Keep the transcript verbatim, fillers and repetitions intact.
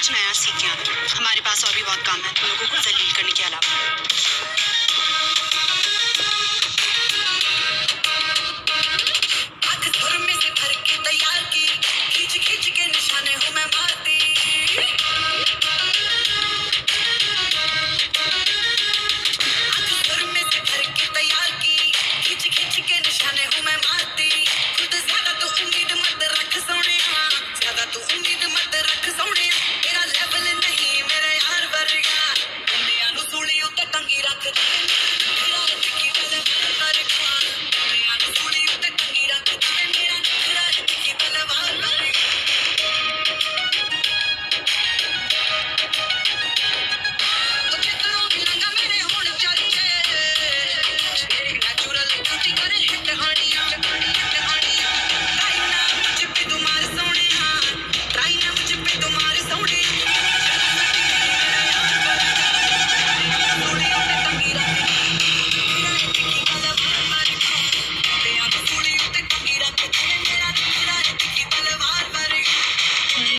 कुछ नया सीख के आना। हमारे पास और भी बहुत काम है तुम लोगों को जलील करने के अलावा। ज्यादा तू